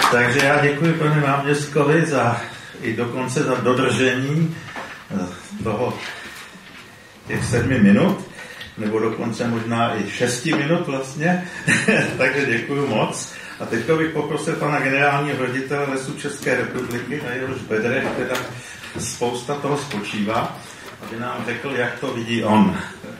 Takže já děkuji panu náměstkovi i dokonce za dodržení těch 7 minut, nebo dokonce možná i 6 minut vlastně. Takže děkuji moc. A teďka bych poprosil pana generálního ředitele Lesů České republiky, na jehož bedrech teda spousta toho spočívá, aby nám řekl, jak to vidí on.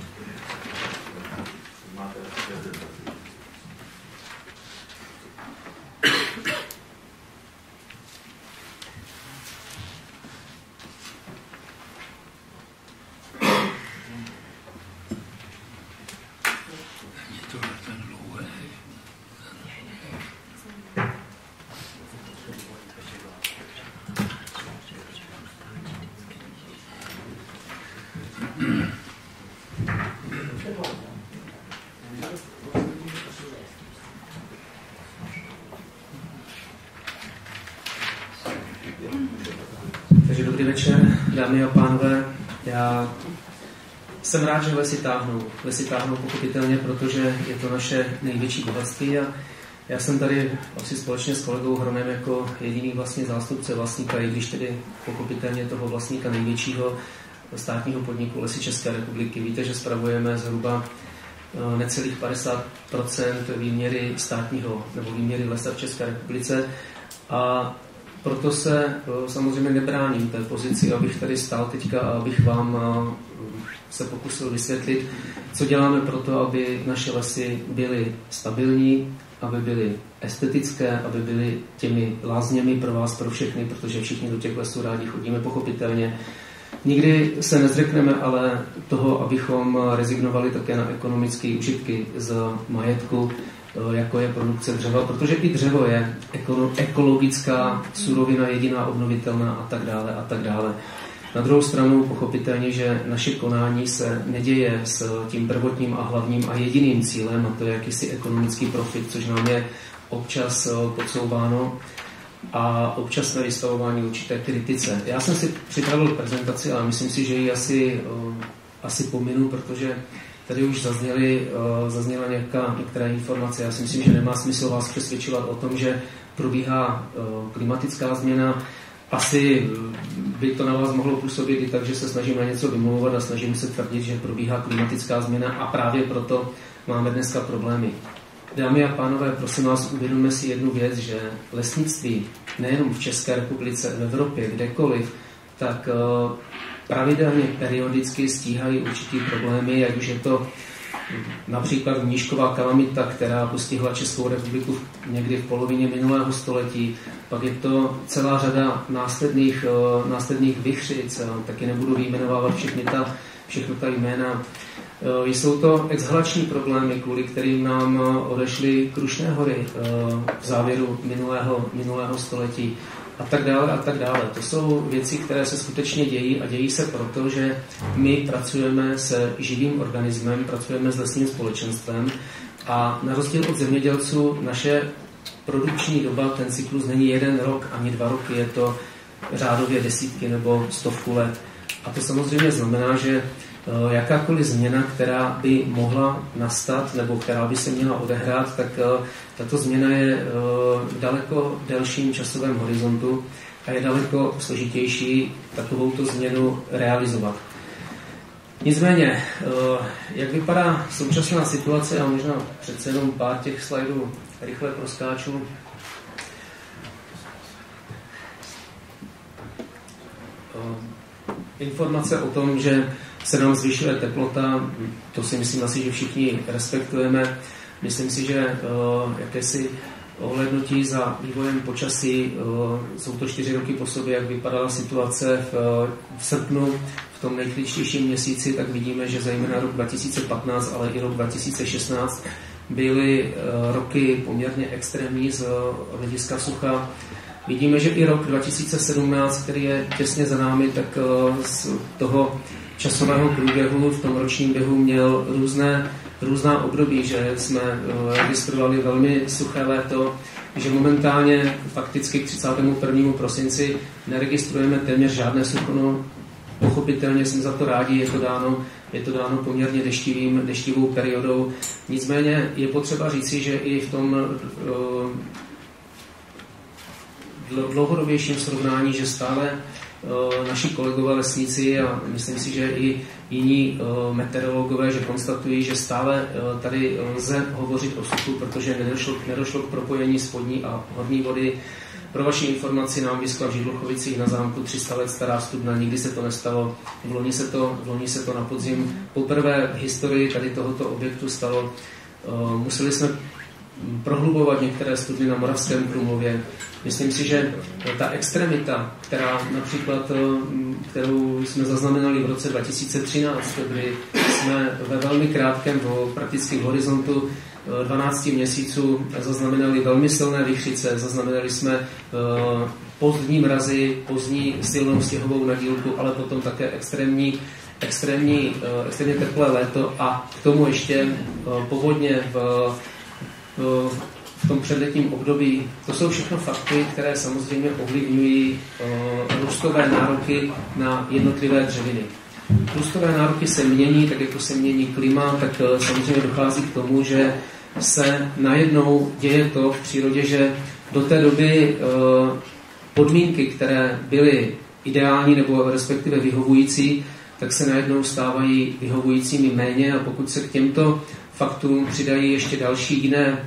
Takže dobrý večer, dámy a pánové. Já jsem rád, že lesy táhnou. Lesy táhnou pochopitelně, protože je to naše největší bohatství a já jsem tady asi společně s kolegou Hronem jako jediný vlastně zástupce vlastníka, i když tedy pochopitelně toho vlastníka největšího státního podniku Lesy České republiky. Víte, že spravujeme zhruba necelých 50% výměry státního nebo výměry lesa v České republice a proto se samozřejmě nebráním té pozici, abych tady stál teďka a abych vám se pokusil vysvětlit, co děláme pro to, aby naše lesy byly stabilní, aby byly estetické, aby byly těmi lázněmi pro vás, pro všechny, protože všichni do těch lesů rádi chodíme, pochopitelně. Nikdy se nezřekneme ale toho, abychom rezignovali také na ekonomické užitky z majetku, jako je produkce dřeva, protože i dřevo je ekologická surovina, jediná obnovitelná a tak dále a tak dále. Na druhou stranu pochopitelně, že naše konání se neděje s tím prvotním a hlavním a jediným cílem, a to je jakýsi ekonomický profit, což nám je občas podsouváno a občasné vystavování určité kritice. Já jsem si připravil prezentaci, ale myslím si, že ji asi pominu, protože tady už zazněla některé informace. Já si myslím, že nemá smysl vás přesvědčovat o tom, že probíhá klimatická změna. Asi by to na vás mohlo působit i tak, že se snažím na něco vymlouvat a snažím se tvrdit, že probíhá klimatická změna a právě proto máme dneska problémy. Dámy a pánové, prosím vás, uvědomme si jednu věc, že lesnictví nejenom v České republice, v Evropě, kdekoliv, tak pravidelně, periodicky stíhají určitý problémy, jak už je to například nížková kalamita, která postihla Českou republiku někdy v polovině minulého století. Pak je to celá řada následných vichřic, taky nebudu vyjmenovávat všechny ta jména. Jsou to exhalační problémy, kvůli kterým nám odešly Krušné hory v závěru minulého století. A tak dále, a tak dále. To jsou věci, které se skutečně dějí a dějí se proto, že my pracujeme se živým organismem, pracujeme s lesním společenstvem a na rozdíl od zemědělců naše produkční doba, ten cyklus není 1 rok ani 2 roky, je to řádově desítky nebo 100 let. A to samozřejmě znamená, že jakákoliv změna, která by mohla nastat nebo která by se měla odehrát, tak tato změna je v daleko delším časovém horizontu a je daleko složitější takovouto změnu realizovat. Nicméně, jak vypadá současná situace, a možná přece jenom pár těch slajdů rychle proskáču. Informace o tom, že se nám zvyšuje teplota, to si myslím asi, že všichni respektujeme. Myslím si, že jakési ohlédnutí za vývojem počasí, jsou to 4 roky po sobě, jak vypadala situace v srpnu, v tom nejklíčtějším měsíci, tak vidíme, že zejména rok 2015, ale i rok 2016 byly roky poměrně extrémní z hlediska sucha. Vidíme, že i rok 2017, který je těsně za námi, tak z toho časového průběhu v tom ročním běhu měl různá období, že jsme registrovali velmi suché léto, že momentálně fakticky k 31. prosinci neregistrujeme téměř žádné sucho. No, pochopitelně jsme za to rádi, je to dáno poměrně deštivou periodou. Nicméně je potřeba říci, že i v tom dlouhodobějším srovnání, že stále naši kolegové lesníci a myslím si, že i jiní meteorologové, že konstatují, že stále tady lze hovořit o suchu, protože nedošlo k propojení spodní a horní vody. Pro vaši informaci nám vyschla v Židluchovicích na zámku 300 let stará studna, nikdy se to nestalo. V loni se to na podzim poprvé v historii tady tohoto objektu stalo. Museli jsme prohlubovat některé studny na Moravském Krumlově. Myslím si, že ta extremita, kterou jsme zaznamenali v roce 2013, kdy jsme ve velmi krátkém, prakticky v horizontu 12 měsíců zaznamenali velmi silné vichřice, zaznamenali jsme pozdní mrazy, pozdní silnou sněhovou nadílku, ale potom také extrémně teplé léto a k tomu ještě povodně v tom předletním období. To jsou všechno fakty, které samozřejmě ovlivňují růstové nároky na jednotlivé dřeviny. Růstové nároky se mění, tak jako se mění klima, tak samozřejmě dochází k tomu, že se najednou děje to v přírodě, že do té doby podmínky, které byly ideální nebo respektive vyhovující, tak se najednou stávají vyhovujícími méně a pokud se k těmto faktům přidají ještě další jiné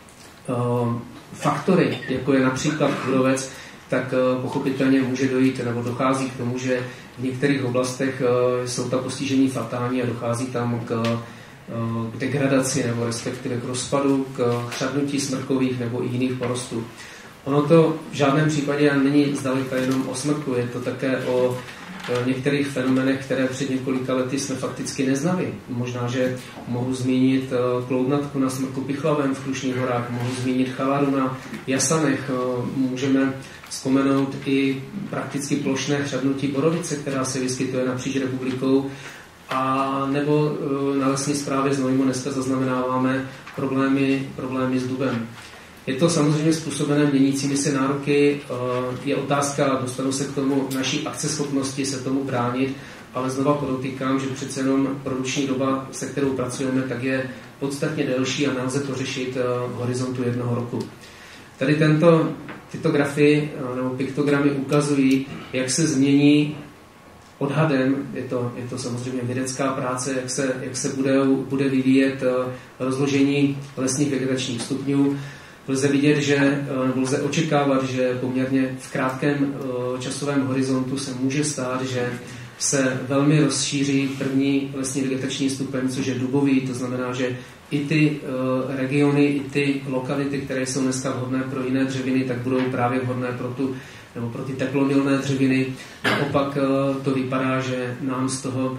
faktory, jako je například kůrovec, tak pochopitelně může dojít nebo dochází k tomu, že v některých oblastech jsou ta postižení fatální a dochází tam k degradaci nebo respektive k rozpadu, k chřadnutí smrkových nebo i jiných porostů. Ono to v žádném případě není zdaleka jenom o smrku, je to také o některých fenomenech, které před několika lety jsme fakticky neznali. Možná, že mohu zmínit kloudnatku na smrku Pichlavém v Krušných horách, mohu zmínit chalaru na Jasanech, můžeme vzpomenout i prakticky plošné chřadnutí borovice, která se vyskytuje napříč republikou, a nebo na lesní správě Znojmo dneska zaznamenáváme problémy s dubem. Je to samozřejmě způsobené měnícími se nároky, je otázka, dostanu se k tomu naší akceschopnosti se tomu bránit, ale znova podotýkám, že přece jenom produkční doba, se kterou pracujeme, tak je podstatně delší a nelze to řešit v horizontu 1 roku. Tady tyto grafy nebo piktogramy ukazují, jak se změní odhadem, je to samozřejmě vědecká práce, jak se bude vyvíjet rozložení lesních vegetačních stupňů. Lze vidět, nebo lze očekávat, že poměrně v krátkém časovém horizontu se může stát, že se velmi rozšíří první lesní vegetační stupeň, což je dubový, to znamená, že i ty regiony, i ty lokality, které jsou dneska vhodné pro jiné dřeviny, tak budou právě vhodné pro ty teplomilné dřeviny. Naopak to vypadá, že nám z toho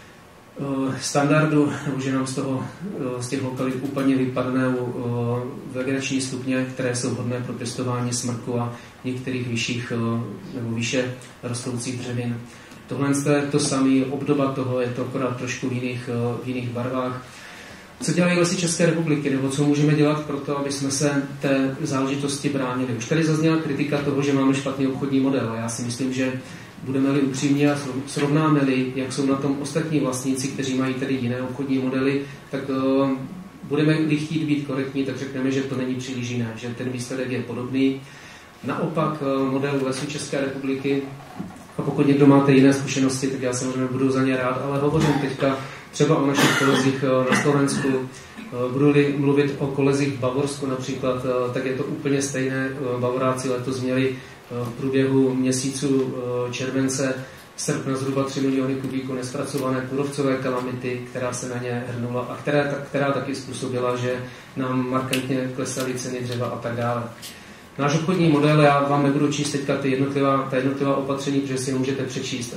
standardu, nebo že nám z těch lokalit úplně vypadnou vegetační stupně, které jsou vhodné pro pěstování smrku a některých vyšších nebo výše rostoucích dřevin. Tohle je to samé, obdoba toho, je to akorát trošku v jiných barvách. Co dělají Lesy České republiky, nebo co můžeme dělat pro to, aby jsme se té záležitosti bránili? Už tady zazněla kritika toho, že máme špatný obchodní model. Já si myslím, že budeme-li upřímní a srovnáme-li, jak jsou na tom ostatní vlastníci, kteří mají tedy jiné obchodní modely, tak budeme-li chtít být korektní, tak řekneme, že to není příliš jiné, že ten výsledek je podobný. Naopak model Lesů České republiky, a pokud někdo máte jiné zkušenosti, tak já samozřejmě budu za ně rád, ale hovořím teďka třeba o našich kolezích na Slovensku. Budu-li mluvit o kolezích v Bavorsku například, tak je to úplně stejné. Bavoráci letos měli v průběhu měsíců července, srpna zhruba 3 miliony kubíků nespracované kůrovcové kalamity, která se na ně hrnula a která taky způsobila, že nám markantně klesaly ceny dřeva a tak dále. Náš obchodní model, já vám nebudu číst teďka ta jednotlivá opatření, protože si je můžete přečíst.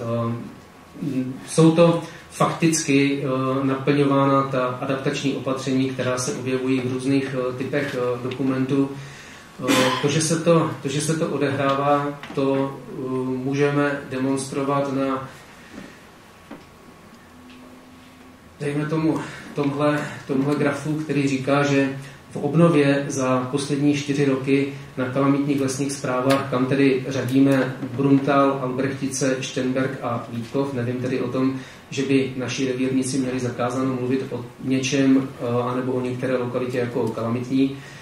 Jsou to fakticky naplňována ta adaptační opatření, která se objevují v různých typech dokumentů. To, že se to odehrává, to můžeme demonstrovat na, dejme tomu, tomhle grafu, který říká, že v obnově za poslední 4 roky na kalamitních lesních správách, kam tedy řadíme Bruntal, Albrechtice, Štenberg a Vítkov, nevím tedy o tom, že by naši revírníci měli zakázáno mluvit o něčem, anebo o některé lokalitě jako o kalamitní.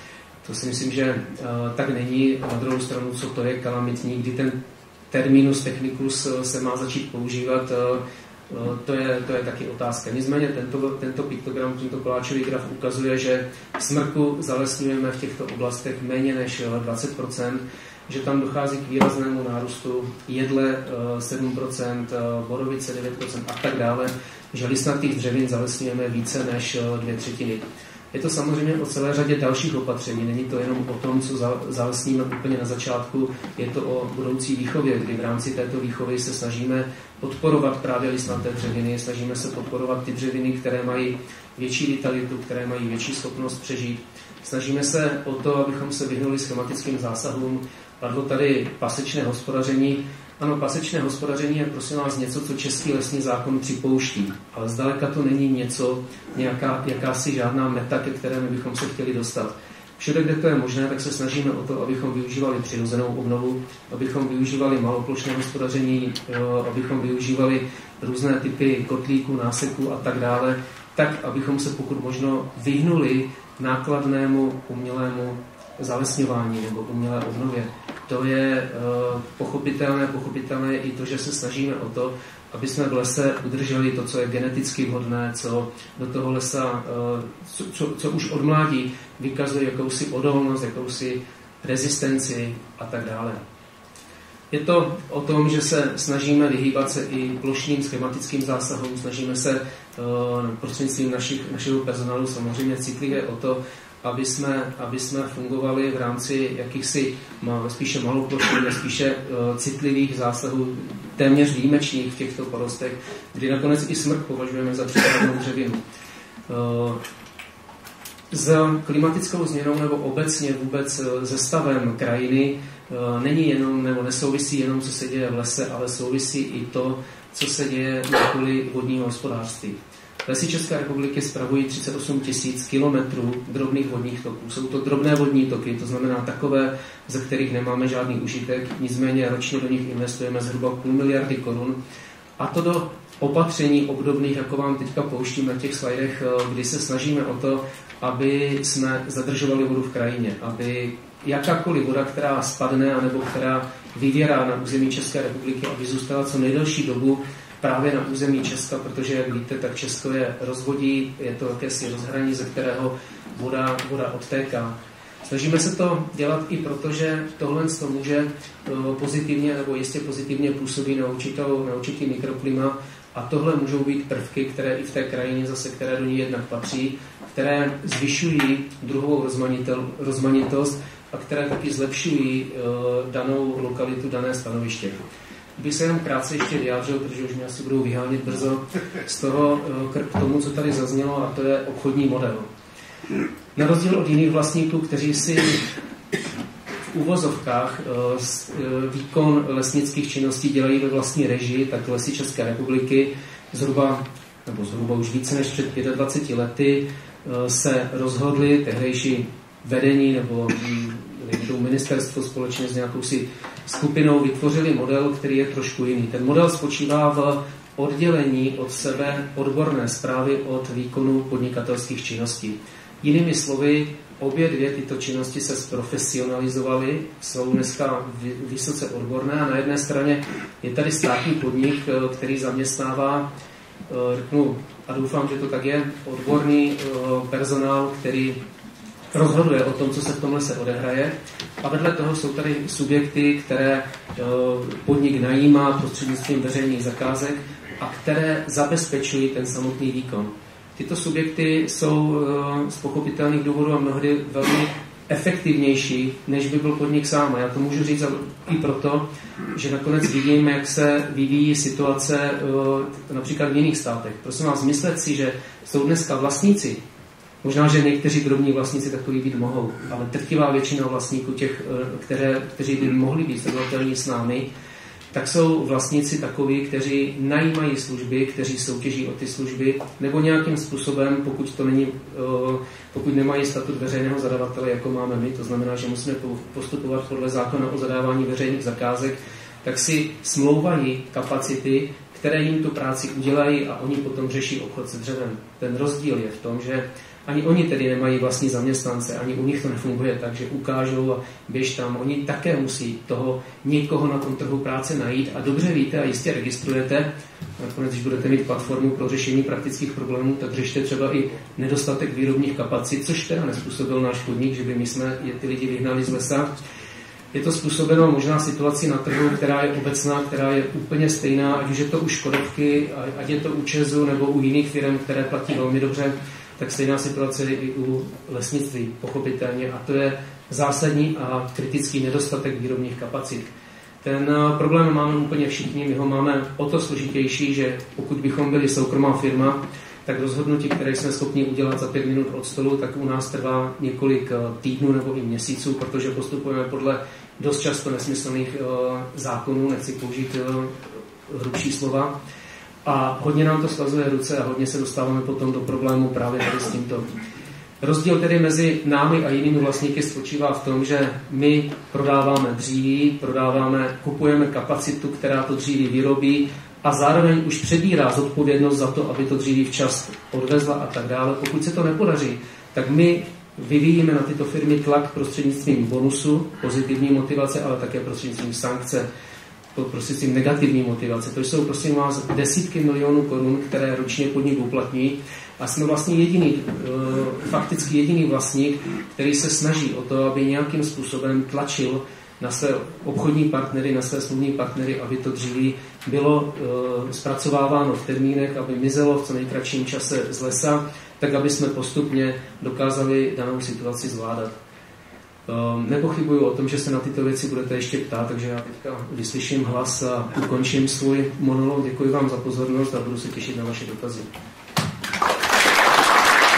To si myslím, že tak není. Na druhou stranu, co to je kalamitní, kdy ten terminus technicus se má začít používat, to je taky otázka. Nicméně tento piktogram, tento koláčový graf ukazuje, že smrku zalesňujeme v těchto oblastech méně než 20%, že tam dochází k výraznému nárůstu jedle 7%, borovice 9% a tak dále, že listnatých dřevin zalesňujeme více než 2/3. Je to samozřejmě o celé řadě dalších opatření. Není to jenom o tom, co zalesníme úplně na začátku, je to o budoucí výchově, kdy v rámci této výchovy se snažíme podporovat právě listnaté dřeviny, snažíme se podporovat ty dřeviny, které mají větší vitalitu, které mají větší schopnost přežít. Snažíme se o to, abychom se vyhnuli schematickým zásahům. Padlo tady pasečné hospodaření. Ano, pasečné hospodaření je prosím vás něco, co český lesní zákon připouští, ale zdaleka to není něco, jakási žádná meta, ke které my bychom se chtěli dostat. Všude, kde to je možné, tak se snažíme o to, abychom využívali přirozenou obnovu, abychom využívali maloplošné hospodaření, abychom využívali různé typy kotlíků, náseků a tak dále, tak, abychom se pokud možno vyhnuli nákladnému umělému zalesňování nebo umělé obnově. To je pochopitelné i to, že se snažíme o to, aby jsme v lese udrželi to, co je geneticky vhodné, co do toho lesa, co už od mládí vykazuje jakousi odolnost, jakousi rezistenci a tak dále. Je to o tom, že se snažíme vyhýbat se i plošným schematickým zásahům, snažíme se prostřednictvím našeho personálu samozřejmě citlivě o to, aby jsme fungovali v rámci jakýchsi spíše maloplošných, spíše citlivých zásahů, téměř výjimečných v těchto porostech, kdy nakonec i smrk považujeme za příkladnou dřevinu. S klimatickou změnou nebo obecně vůbec se stavem krajiny není jenom, nebo nesouvisí jenom, co se děje v lese, ale souvisí i to, co se děje na poli vodního hospodářství. Lesy České republiky spravují 38 000 kilometrů drobných vodních toků. Jsou to drobné vodní toky, to znamená takové, ze kterých nemáme žádný užitek, nicméně ročně do nich investujeme zhruba 500 miliardy korun. A to do opatření obdobných, jako vám teďka pouštím na těch slajdech, kdy se snažíme o to, aby jsme zadržovali vodu v krajině, aby jakákoliv voda, která spadne anebo která vyvěrá na území České republiky, aby zůstala co nejdelší dobu právě na území Česka, protože, jak víte, tak Česko je rozvodí, je to jakési rozhraní, ze kterého voda odtéká. Snažíme se to dělat i proto, že tohle to může pozitivně nebo jistě pozitivně působí na určitý mikroklima a tohle můžou být prvky, které i v té krajině zase, které do ní jednak patří, které zvyšují druhovou rozmanitost a které taky zlepšují danou lokalitu, dané stanoviště. Bych se jenom krátce ještě vyjádřil, protože už mě asi budou vyhánět brzo z toho k tomu, co tady zaznělo, a to je obchodní model. Na rozdíl od jiných vlastníků, kteří si v uvozovkách výkon lesnických činností dělají ve vlastní režii, tak Lesy České republiky zhruba už více než před 25 lety se rozhodli tehdejší vedení nebo ministerstvo společně s nějakou si skupinou vytvořili model, který je trošku jiný. Ten model spočívá v oddělení od sebe odborné správy od výkonu podnikatelských činností. Jinými slovy, obě dvě tyto činnosti se zprofesionalizovaly, jsou dneska vysoce odborné a na jedné straně je tady státní podnik, který zaměstnává, řeknu, a doufám, že to tak je, odborný personál, který rozhoduje o tom, co se v tom lese odehraje. A vedle toho jsou tady subjekty, které podnik najímá prostřednictvím veřejných zakázek a které zabezpečují ten samotný výkon. Tyto subjekty jsou z pochopitelných důvodů a mnohdy velmi efektivnější, než by byl podnik sám. A já to můžu říct i proto, že nakonec vidím, jak se vyvíjí situace například v jiných státech. Prosím vás, myslet si, že jsou dneska vlastníci. Možná, že někteří drobní vlastníci takový být mohou, ale drtivá většina vlastníků těch, kteří by mohli být srovnatelní s námi, tak jsou vlastníci takoví, kteří najímají služby, kteří soutěží o ty služby, nebo nějakým způsobem, pokud nemají statut veřejného zadavatele, jako máme my, to znamená, že musíme postupovat podle zákona o zadávání veřejných zakázek, tak si smlouvají kapacity, které jim tu práci udělají a oni potom řeší obchod se dřevem. Ten rozdíl je v tom, že ani oni tedy nemají vlastní zaměstnance, ani u nich to nefunguje tak, že ukážou a běž tam. Oni také musí toho někoho na tom trhu práce najít a dobře víte a jistě registrujete, nakonec, když budete mít platformu pro řešení praktických problémů, tak řešte třeba i nedostatek výrobních kapacit, což teda nezpůsobil náš podnik, že by my jsme ty lidi vyhnali z lesa. Je to způsobeno možná situací na trhu, která je obecná, která je úplně stejná, ať už je to u Škodovky, ať je to u ČEZu nebo u jiných firm, které platí velmi dobře, tak stejná situace je i u lesnictví, pochopitelně. A to je zásadní a kritický nedostatek výrobních kapacit. Ten problém máme úplně všichni, my ho máme o to složitější, že pokud bychom byli soukromá firma, tak rozhodnutí, které jsme schopni udělat za 5 minut od stolu, tak u nás trvá několik týdnů nebo i měsíců, protože postupujeme podle dost často nesmyslných zákonů, nechci použít hrubší slova. A hodně nám to svazuje ruce a hodně se dostáváme potom do problému právě tady s tímto. Rozdíl tedy mezi námi a jinými vlastníky spočívá v tom, že my prodáváme dříví, kupujeme kapacitu, která to dříví vyrobí a zároveň už přebírá zodpovědnost za to, aby to dříví včas odvezla a tak dále. Pokud se to nepodaří, tak my vyvíjíme na tyto firmy tlak prostřednictvím bonusu, pozitivní motivace, ale také prostřednictvím sankce, prostřednictvím negativní motivace. To jsou prosím vás desítky milionů korun, které ročně podnik uplatní a jsme vlastně fakticky jediný vlastník, který se snaží o to, aby nějakým způsobem tlačil na své obchodní partnery, na své smluvní partnery, aby to dříví bylo zpracováváno v termínech, aby mizelo v co nejkratším čase z lesa, tak aby jsme postupně dokázali danou situaci zvládat. Nepochybuju o tom, že se na tyto věci budete ještě ptát, takže já teďka vyslyším hlas a ukončím svůj monolog. Děkuji vám za pozornost a budu se těšit na vaše dotazy.